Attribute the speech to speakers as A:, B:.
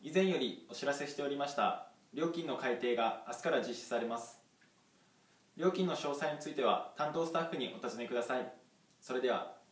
A: 以前よりお知らせしておりました料金の改定が明日から実施されます。料金の詳細については担当スタッフにお尋ねください。それでは。